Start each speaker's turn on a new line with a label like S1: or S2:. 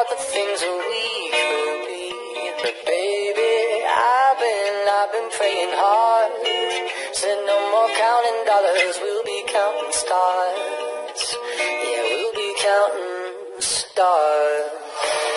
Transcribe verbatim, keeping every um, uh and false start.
S1: the things that we could be. But baby, I've been, I've been praying hard. Said no more counting dollars, we'll be counting stars. Yeah, we'll be counting stars.